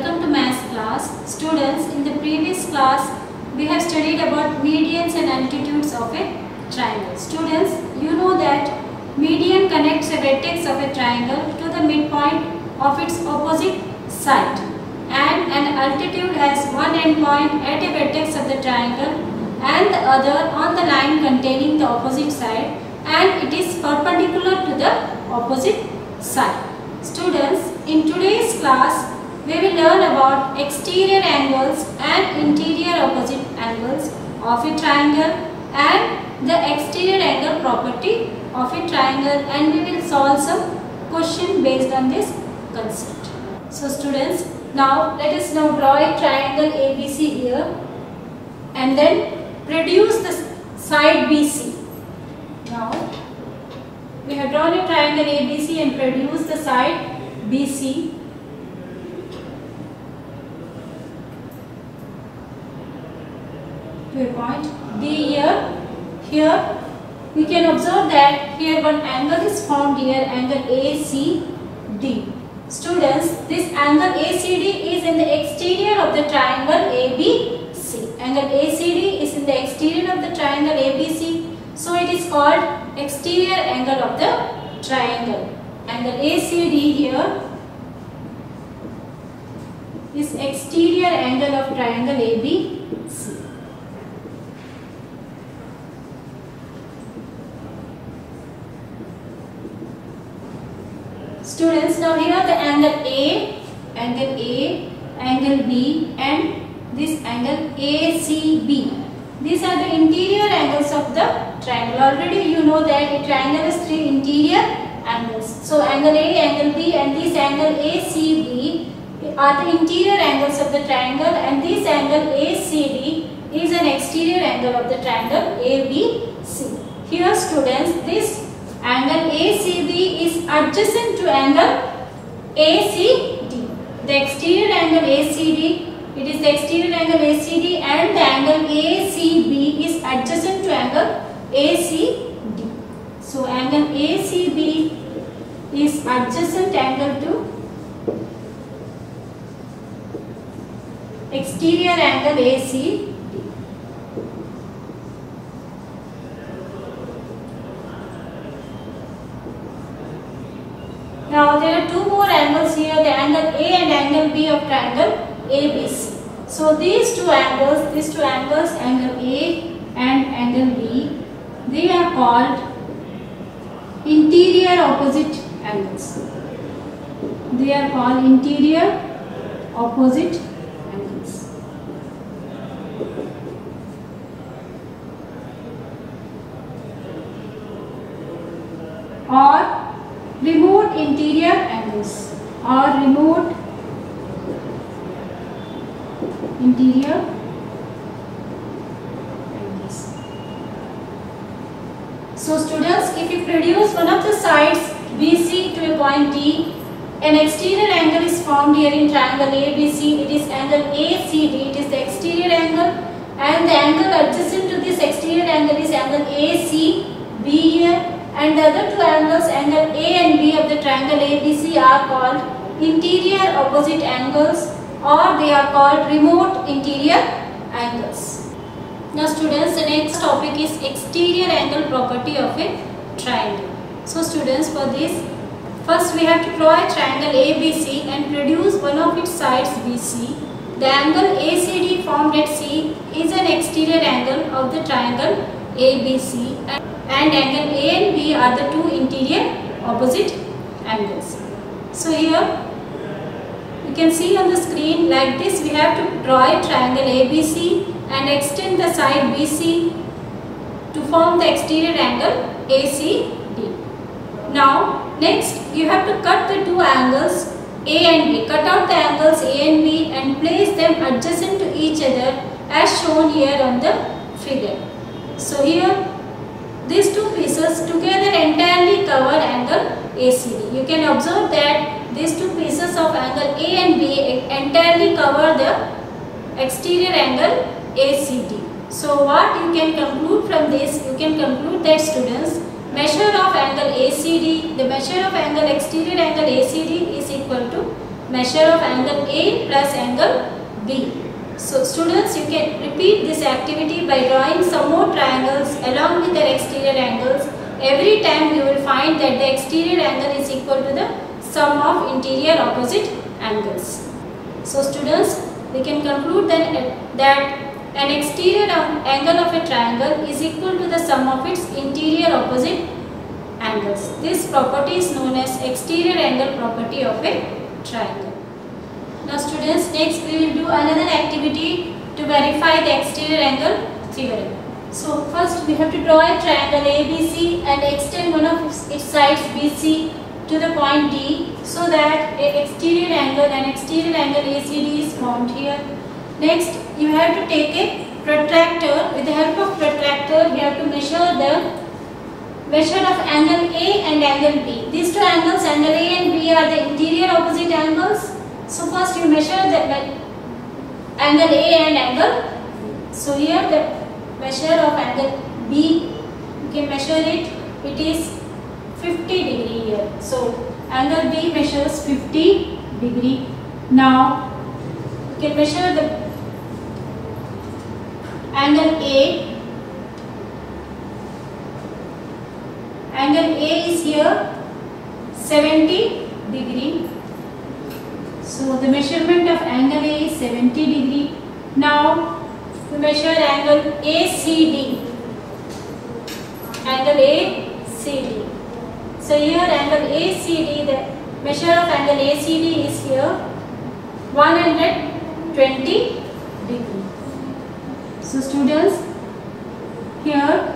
welcome to maths class. Students, in the previous class we have studied about medians and altitudes of a triangle. Students, you know that median connects a vertex of a triangle to the midpoint of its opposite side, and an altitude has one endpoint at a vertex of the triangle and the other on the line containing the opposite side, and it is perpendicular to the opposite side. Students, in today's class we will learn about exterior angles and interior opposite angles of a triangle and the exterior angle property of a triangle, and we will solve some question based on this concept. So students, now let us now draw a triangle ABC here and then produce the side BC. Now we have drawn a triangle ABC and produced the side BC. To a point D here. Here we can observe that here one angle is formed here, angle ACD. Students, this angle ACD is in the exterior of the triangle ABC. Angle ACD is in the exterior of the triangle ABC. So it is called exterior angle of the triangle. Angle ACD here is exterior angle of triangle ABC. Students, now here the angle A, angle B and this angle ACB. These are the interior angles of the triangle. Already you know that a triangle has three interior angles. So angle A, angle B and this angle ACB are the interior angles of the triangle, and this angle ACD is an exterior angle of the triangle ABC. Here students, this angle ACB is adjacent to angle ACD. The exterior angle ACD, it is the exterior angle ACD, and the angle ACB is adjacent to angle ACD. So angle ACB is adjacent angle to exterior angle ACD. Now there are two more angles here, the angle A and angle B of triangle ABC. So these two angles, angle A and angle B, they are called interior opposite angles. They are called interior opposite angles. Or remote interior angles, or remote interior angles. So students, if you produce one of the sides BC to a point D, an exterior angle is formed here in triangle ABC. It is angle ACD, it is the exterior angle, and the angle adjacent to this exterior angle is angle ACB here. And the other two angles, angle A and B of the triangle ABC, are called interior opposite angles, or they are called remote interior angles. Now students, the next topic is exterior angle property of a triangle. So students, for this, first we have to draw a triangle ABC and produce one of its sides BC. The angle ACD formed at C is an exterior angle of the triangle ABC, and angle A and B are the two interior opposite angles. So here you can see on the screen like this, we have to draw a triangle ABC and extend the side BC to form the exterior angle ACD. Now next you have to cut the two angles A and B. Cut out the angles A and B and place them adjacent to each other as shown here on the figure. So here these two pieces together entirely cover angle ACD. You can observe that these two pieces of angle A and B entirely cover the exterior angle ACD. So what you can conclude from this? You can conclude that students, measure of angle ACD, the measure of angle exterior angle ACD is equal to measure of angle A plus angle B. So students, you can repeat this activity by drawing some more triangles along with their exterior angles. Every time you will find that the exterior angle is equal to the sum of interior opposite angles. So students, we can conclude that an exterior angle of a triangle is equal to the sum of its interior opposite angles. This property is known as exterior angle property of a triangle. Now students, next we will do another activity to verify the exterior angle theorem. So first we have to draw a triangle ABC and extend one of its sides BC to the point D, so that an exterior angle ACD is formed here. Next, you have to take a protractor. With the help of protractor, you have to measure of angle A and angle B. These two angles, angle A and B, are the interior opposite angles. So first you measure the angle A and angle. So here the measure of angle B, you can measure it. It is 50 degree here. So angle B measures 50 degree. Now you can measure the angle A. Angle A is here 70 degree. So the measurement of angle A is 70 degree. Now we measure angle ACD. Angle ACD. So here angle ACD, the measure of angle ACD is here 120 degree. So students, here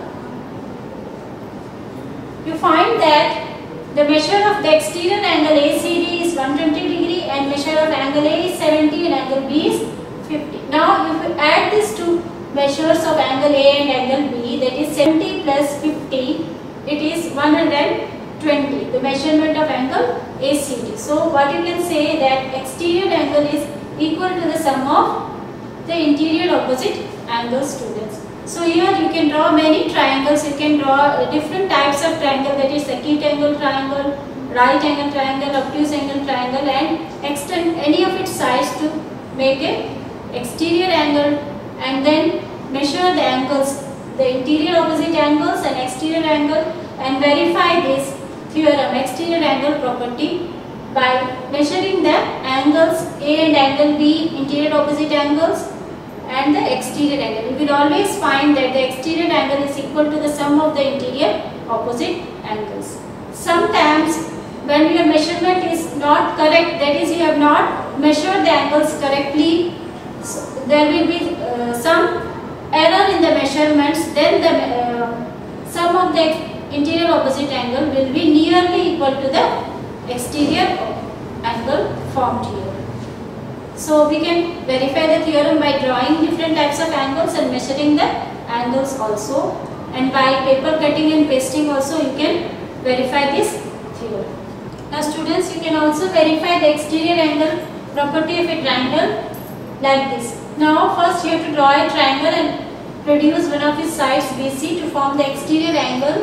you find that the measure of the exterior angle ACD is 120 degree and measure of angle A is 70 and angle B is 50. Now if you add these two measures of angle A and angle B, that is 70 plus 50, it is 120, the measurement of angle ACD. So what you can say that exterior angle is equal to the sum of the interior opposite angles, students. So here you can draw many triangles. You can draw different types of triangle, that is acute angle triangle, right angle triangle, obtuse angle triangle, and extend any of its sides to make a exterior angle, and then measure the angles, the interior opposite angles and exterior angle, and verify this theorem, exterior angle property, by measuring the angles A and angle B, interior opposite angles, and the exterior angle. You will always find that the exterior angle is equal to the sum of the interior opposite angles. Sometimes when your measurement is not correct, that is, you have not measured the angles correctly, so there will be some error in the measurements, then the sum of the interior opposite angle will be nearly equal to the exterior angle formed here. So we can verify the theorem by drawing different types of angles and measuring the angles also, and by paper cutting and pasting also you can verify this theorem. Now students, you can also verify the exterior angle property of a triangle like this. Now first you have to draw a triangle and produce one of its sides BC to form the exterior angle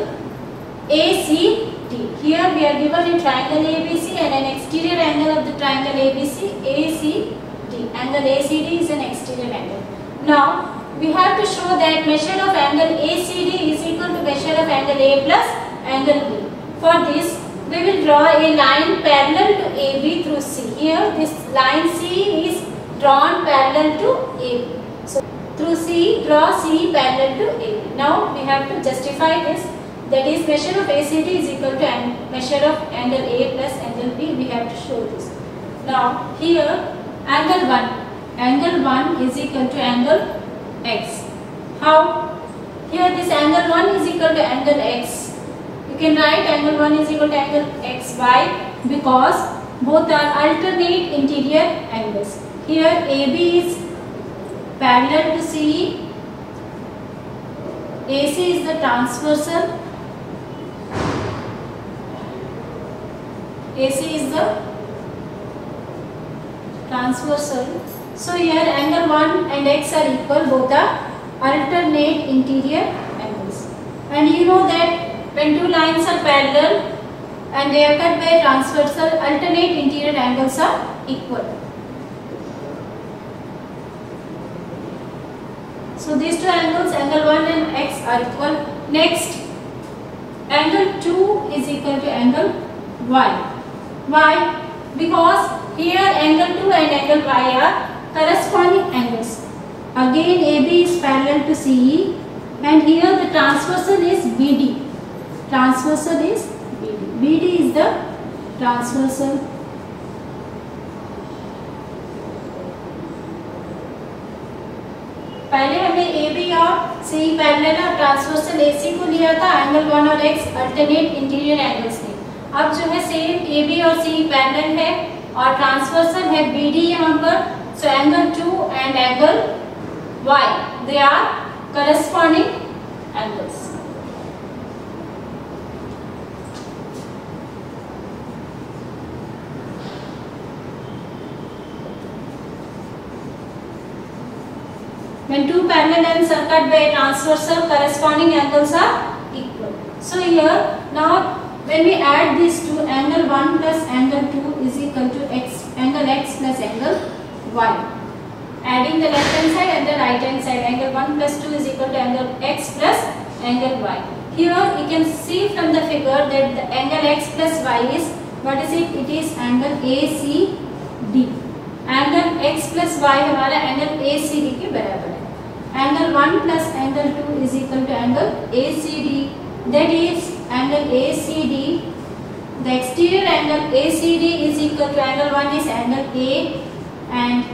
ACD. Here we are given a triangle ABC and an exterior angle of the triangle ABC ACD. Angle ACD is an exterior angle. Now we have to show that measure of angle ACD is equal to measure of angle A plus angle B. For this we will draw a line parallel to AB through C. Here this line C is drawn parallel to AB. So through C, draw C parallel to AB. Now we have to justify this, that is measure of ACD is equal to measure of angle A plus angle B. We have to show this. Now here angle 1 is equal to angle X. How? Here this angle 1 is equal to angle X. You can write angle 1 is equal to angle X. Why? Because both are alternate interior angles. Here AB is parallel to CE, AC is the transversal, AC is the transversal. So here angle 1 and X are equal, both are alternate interior angles. And you know that when two lines are parallel and they are cut by transversal, alternate interior angles are equal. So these two angles, angle 1 and x, are equal. Next, angle 2 is equal to angle y. Why? Because here angle 2 and angle y are corresponding angles. Again AB is parallel to CE, and here the transversal is BD. Transversal is BD. BD is the transversal. पहले हमें AB और CE parallel और transversal AC को लिया था, angle 1 और x alternate interior angles थे. अब जो है सेम AB और CE पैरेलल है और ट्रांसवर्सल है BD यहाँ पर. So angle 2 and angle y, they are corresponding angles. When two parallel ends are cut by a transversal, corresponding angles are equal. So here now when we add these two, angle 1 plus angle 2 is equal to x, angle x plus angle y. Adding the left hand side and the right hand side, angle 1 plus 2 is equal to angle x plus angle y. Here you can see from the figure that the angle x plus y is, what is it? It is angle ACD. Angle x plus y हमारा angle ACD के बराबर है. Angle 1 plus angle 2 is equal to angle ACD. That is angle ACD, the exterior angle ACD is equal to angle 1 is angle A and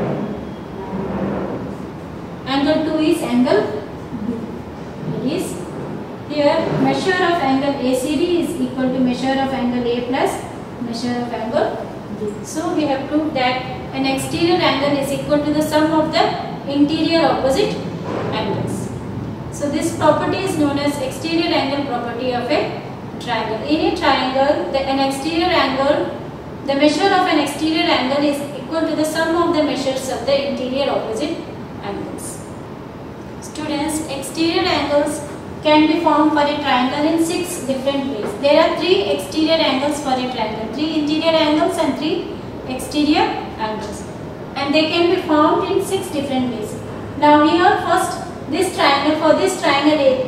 angle 2 is angle B. That is, here measure of angle ACD is equal to measure of angle A plus measure of angle B. So we have proved that an exterior angle is equal to the sum of the interior opposite angles. So this property is known as exterior angle property of a triangle. In a triangle, an exterior angle, the measure of an exterior angle is equal to the sum of the measures of the interior opposite angles. Students, exterior angles can be formed for a triangle in 6 different ways. There are 3 exterior angles for a triangle, 3 interior angles and 3 exterior angles, and they can be formed in 6 different ways. Now here first, this triangle, for this triangle A,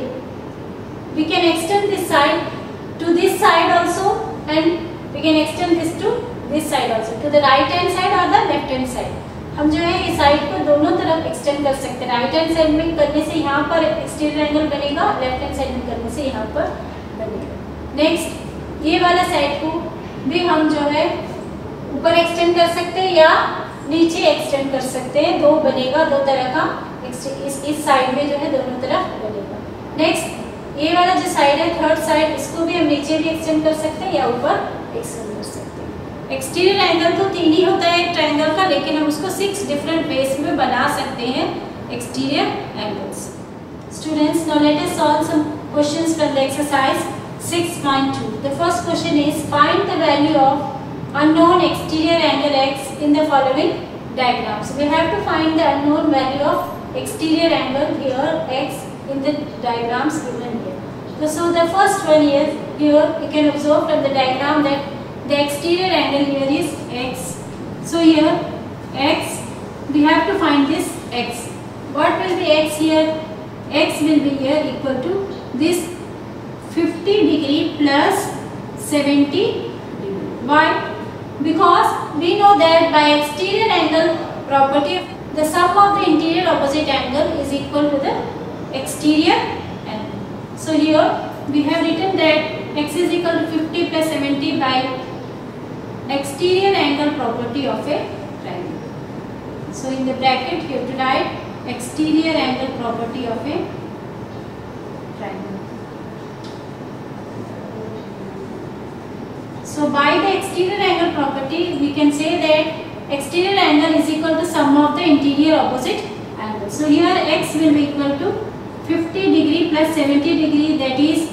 we can extend this side to this side also, and we can extend this to this side also, to the right hand side or the left hand side. हम जो है इस side को दोनों तरफ extend कर सकते हैं. राइट हैंड साइड में करने से यहाँ पर एक्सटीरियर एंगल बनेगा, लेफ्ट हैंड साइड में करने से यहाँ पर बनेगा. नेक्स्ट, ये वाला साइड को भी हम जो है ऊपर एक्सटेंड कर सकते हैं या नीचे एक्सटेंड कर सकते हैं. दो बनेगा, दो तरह का इस साइड में जो है दोनों तरफ बनेगा. नेक्स्ट, ये वाला जो साइड है थर्ड साइड, इसको भी हम नीचे भी एक्सटेंड कर सकते हैं या ऊपर एक्सटेंड कर सकते हैं. एक्सटीरियर एंगल तो 3 ही होता है एक ट्रायंगल का, लेकिन हम उसको 6 डिफरेंट वेज में बना सकते हैं exterior angles. Students, now let us solve some questions from the exercise 6.2. The first question is find the value of unknown exterior angle x in the following diagrams. We have to find the unknown value of exterior angle here x in the diagrams given here. So the first one is, here you can observe from the diagram that the exterior angle here is x. So here x, we have to find this x. What will be x here? X will be here equal to this 50 degree plus 70 degree. Why? Because we know that by exterior angle property, the sum of the interior opposite angle is equal to the exterior angle. So here we have written that x is equal to 50 plus 70 by exterior angle property of a triangle. So in the bracket you have to write exterior angle property of a triangle. So by the exterior angle property, we can say that exterior angle is equal to sum of the interior opposite angles. So here x will be equal to 50 degree plus 70 degree, that is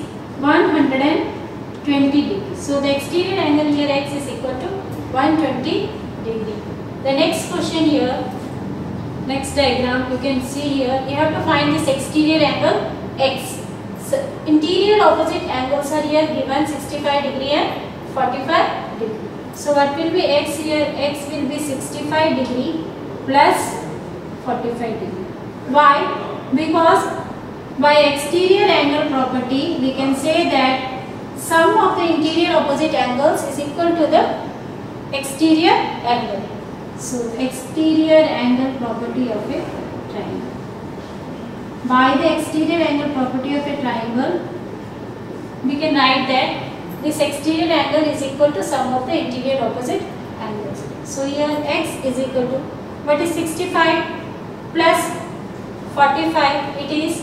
120 degree. So the exterior angle here x is equal to 120 degree. The next question here, next diagram, you can see here, you have to find this exterior angle x. So interior opposite angles are here given 65 degree and 45 degree. So what will be x here? X will be 65 degree plus 45 degree. Why? Because by exterior angle property we can say that sum of the interior opposite angles is equal to the exterior angle. So exterior angle property of a triangle. By the exterior angle property of a triangle, we can write that this exterior angle is equal to sum of the interior opposite angles. So here x is equal to, what is 65 plus 45? It is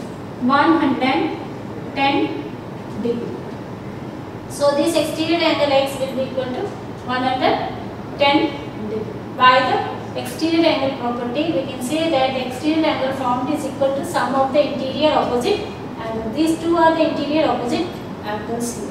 110 degree. So this exterior angle x will be equal to 110 degree. By the exterior angle property, we can say that the exterior angle formed is equal to sum of the interior opposite angles. These two are the interior opposite angles here.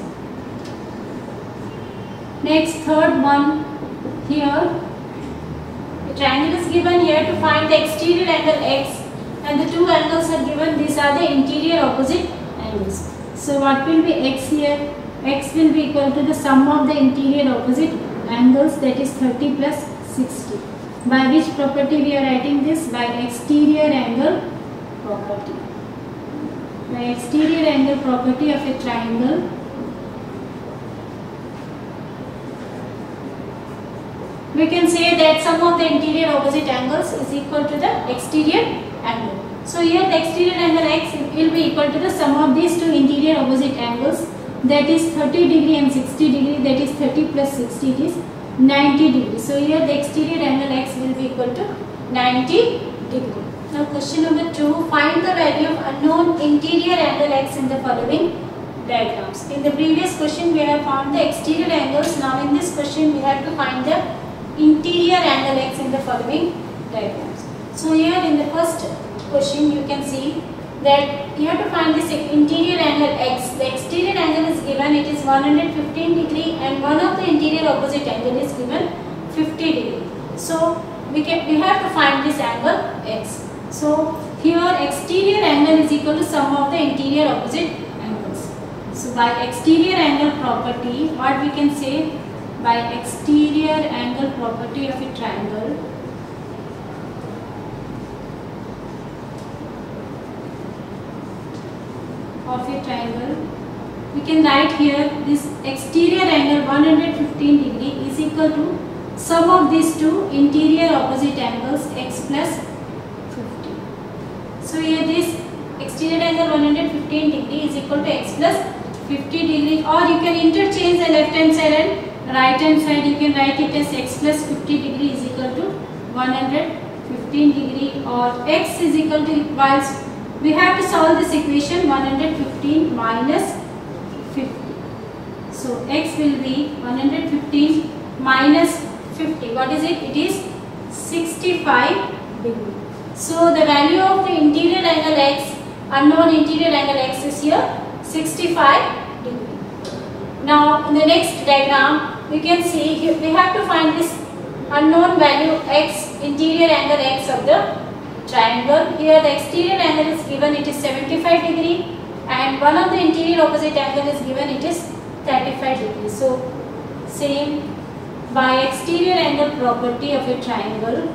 Next, third one here. A triangle is given here to find the exterior angle x, and the two angles are given. These are the interior opposite angles. So what will be x here? X will be equal to the sum of the interior opposite angles, that is 30 plus 60. By which property we are writing this? By exterior angle property. By exterior angle property of a triangle, we can say that sum of the interior opposite angles is equal to the exterior angle. So here the exterior angle x will be equal to the sum of these two interior opposite angles, that is 30 degree and 60 degree, that is 30 plus 60, it is 90 degree. So here the exterior angle x will be equal to 90 degree. Now question number 2, find the value of unknown interior angle x in the following diagrams. In the previous question we have found the exterior angles. Now in this question we have to find the interior angle x in the following diagrams. So here in the first question you can see that you have to find this interior angle x. The exterior angle is given, it is 115 degree, and one of the interior opposite angle is given 50 degree. So we have to find this angle x. So here exterior angle is equal to sum of the interior opposite angles. So by exterior angle property, what we can say? By exterior angle property of a triangle, we can write here this exterior angle 115 degree is equal to sum of these two interior opposite angles x plus 50. So here this exterior angle 115 degree is equal to x plus 50 degree, or you can interchange the left hand side and right hand side. You can write it as x plus 50 degree is equal to 115 degree, or x is equal to, whilst we have to solve this equation, 115 minus 50. So x will be 115 minus 50. What is it? It is 65 degree. So the value of the interior angle x, unknown interior angle x, is here 65 degree. Now in the next diagram we can see here we have to find this unknown value x, interior angle x of the triangle. Here the exterior angle is given, it is 75 degree, and one of the interior opposite angle is given, it is 35 degree. So same, by exterior angle property of a triangle,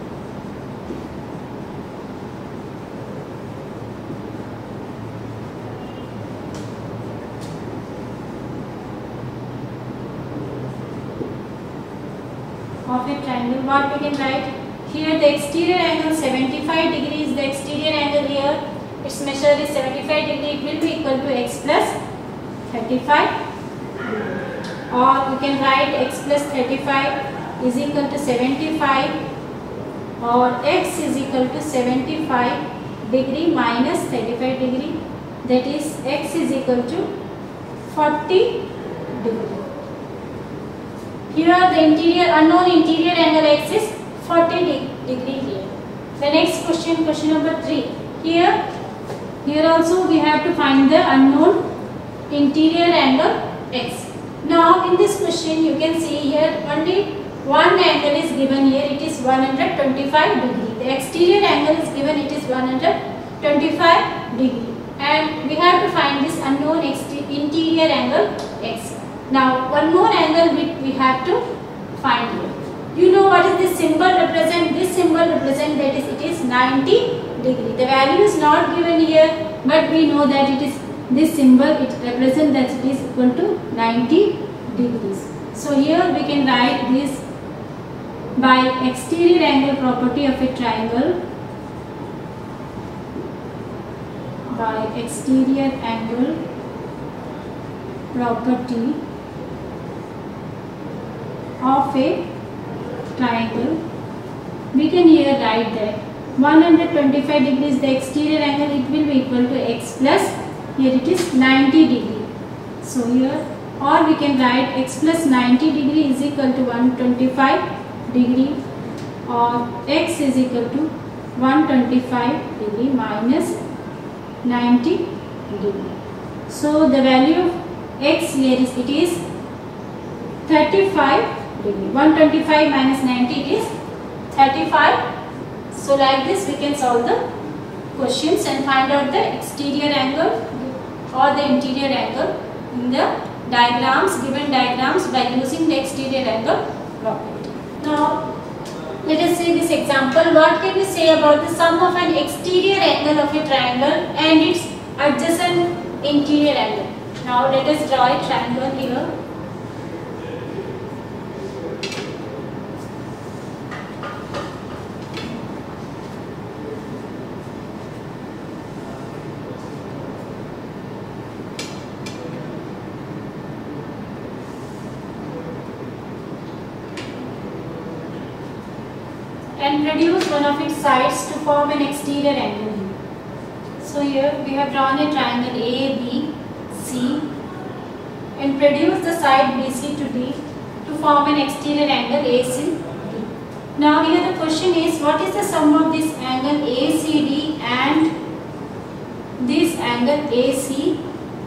what we can write? Here the exterior angle 75 degree is the exterior angle here. Its measure is 75 degree. It will be equal to x plus 35. Or we can write x plus 35 is equal to 75, or x is equal to 75 degree minus 35 degree. That is x is equal to 40 degree. Here the unknown interior angle x is 40 degree here. The next question, question number 3. Here also we have to find the unknown interior angle x. Now in this question you can see here only one angle is given here, it is 125 degree. The exterior angle is given, it is 125 degree. And we have to find this unknown interior angle x. Now one more angle we have to find here. You know what is this symbol represent? This symbol represent that it is 90 degree. The value is not given here, but we know that it is this symbol, it represents that it is equal to 90 degrees. So here we can write this by exterior angle property of a triangle. By exterior angle property of a triangle, we can here write that 125 degrees the exterior angle, it will be equal to x plus, here it is 90 degree. So here, or we can write x plus 90 degree is equal to 125 degree, or x is equal to 125 degree minus 90 degree. So the value of x here is, it is 35 degree. 125 minus 90 is 35. So like this we can solve the questions and find out the exterior angle or the interior angle in the diagrams, given diagrams, by using the exterior angle property. Now let us see this example. What can we say about the sum of an exterior angle of a triangle and its adjacent interior angle? Now let us draw a triangle here. And reduce one of its sides to form an exterior angle. So here we have drawn a triangle A, B, C, and produce the side BC to D to form an exterior angle AC D. Now here the question is, what is the sum of this angle ACD and this angle ACB?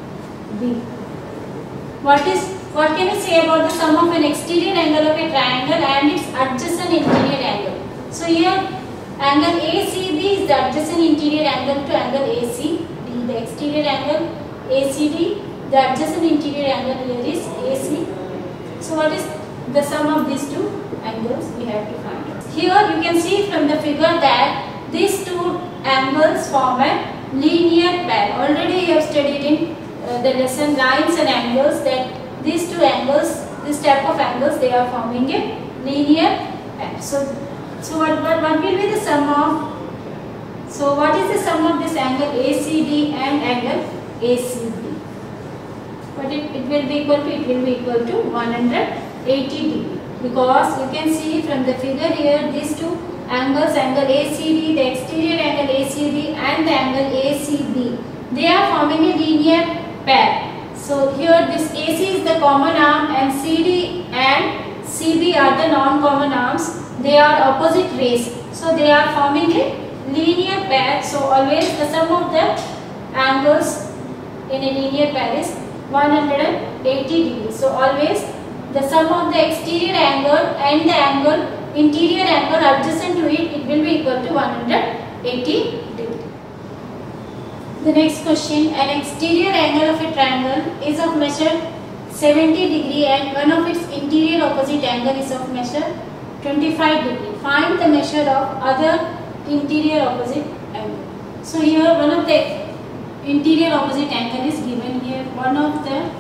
What can we say about the sum of an exterior angle of a triangle and its adjacent interior angle? So here angle ACB is the adjacent interior angle to angle ACD. The exterior angle ACD, the adjacent interior angle here is AC. So what is the sum of these two angles? We have to find out. Here you can see from the figure that these two angles form a linear pair. Already you have studied in the lesson lines and angles that these two angles, this type of angles, they are forming a linear pair. So what will be the sum of? So what is the sum of this angle ACD and angle ACB? But it will be equal to 180 degree, because you can see from the figure here these two angles, angle ACD, the exterior angle ACD and the angle ACB, they are forming a linear pair. So here this AC is the common arm and CD and CB are the non-common arms. They are opposite rays, so they are forming a linear pair. So always the sum of the angles in a linear pair is 180 degrees. So always the sum of the exterior angle and the angle interior angle adjacent to it, it will be equal to 180 degrees. The next question, an exterior angle of a triangle is of measure 70 degree and one of its interior opposite angle is of measure 25 degree. Find the measure of other interior opposite angle. So here one of the interior opposite angle is given here. One of the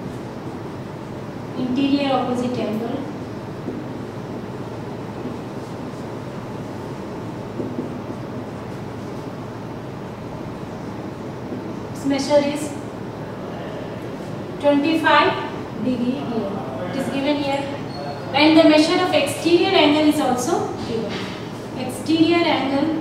interior opposite angle its measure is 25 degree here. It is given here. And the measure of exterior angle is also given. Exterior angle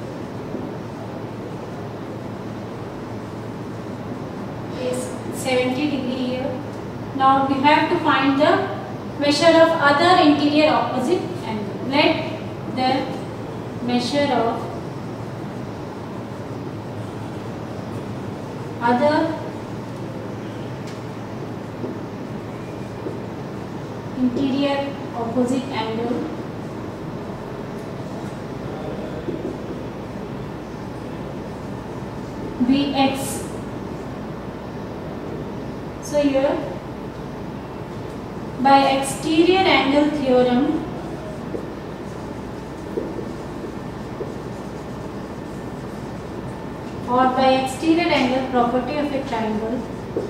is 70 degree here. Now we have to find the measure of other interior opposite angle. Let the measure of other interior opposite angle Bx. So here by exterior angle theorem, or by exterior angle property of a triangle,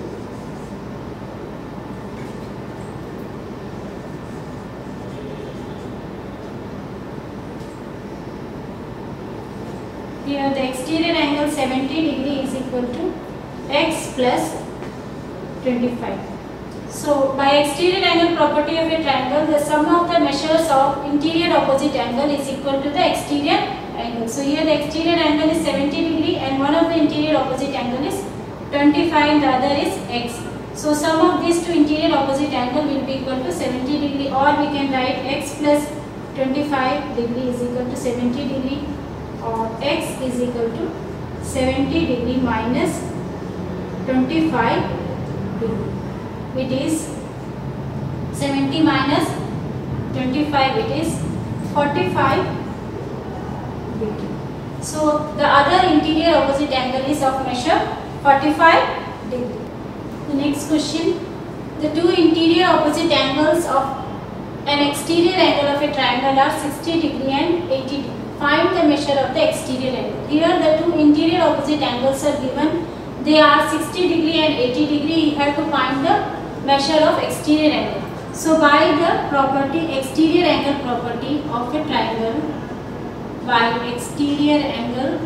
here the exterior angle 70 degree is equal to x plus 25. So by exterior angle property of a triangle, the sum of the measures of interior opposite angle is equal to the exterior angle. So here the exterior angle is 70 degree and one of the interior opposite angle is 25 and the other is x. So sum of these two interior opposite angle will be equal to 70 degree, or we can write x plus 25 degree is equal to 70 degree, or x is equal to 70 degree minus 25 degree. It is 70 minus 25, it is 45 degree. So the other interior opposite angle is of measure 45 degree. The next question, the two interior opposite angles of an exterior angle of a triangle are 60 degree and 80 degree. Find the measure of the exterior angle. Here the two interior opposite angles are given. They are 60 degree and 80 degree. You have to find the measure of exterior angle. So by the property exterior angle property of a triangle, by exterior angle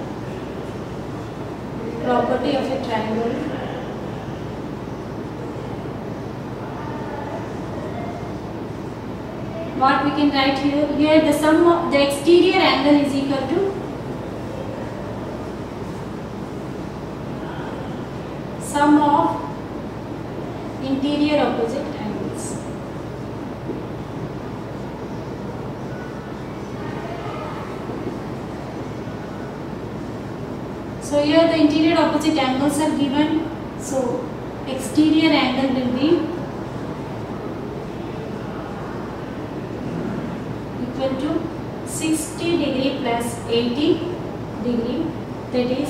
property of a triangle, what we can write here? Here the sum of the exterior angle is equal to sum of interior opposite angles. So here the interior opposite angles are given. So exterior angle will be equal to 60 degree plus 80 degree, that is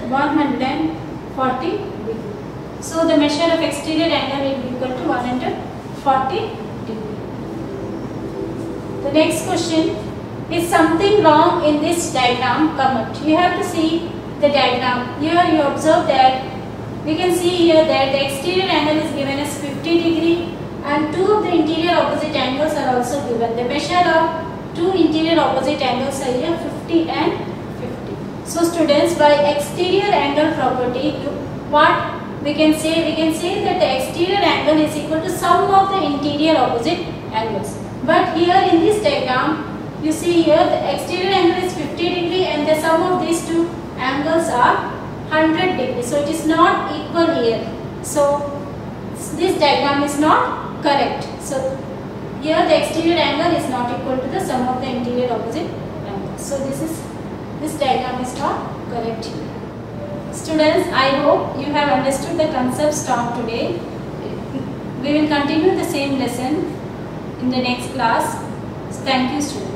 140 degree. So the measure of exterior angle will be equal to 140 degree. The next question, is something wrong in this diagram? Comment. You have to see the diagram. Here you observe that we can see here that the exterior angle is given as 50 degree and two of the interior opposite angles are also given. The measure of two interior opposite angles are here 50 and 50. So students, by exterior angle property, what we can say? We can say that the exterior angle is equal to sum of the interior opposite angles. But here in this diagram, you see here the exterior angle is 50 degree and the sum of these two angles are 100 degree. So it is not equal here. So this diagram is not correct. So here the exterior angle is not equal to the sum of the interior opposite angles. So this diagram is not correct here. Students, I hope you have understood the concepts taught today. We will continue the same lesson in the next class. Thank you, students.